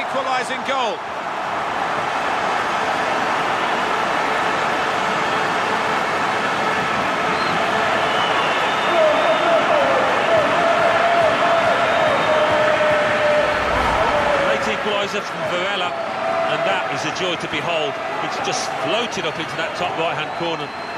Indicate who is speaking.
Speaker 1: equalising goal.
Speaker 2: Equaliser from Varela, and that is a joy to behold. It's just floated up into that top right-hand corner.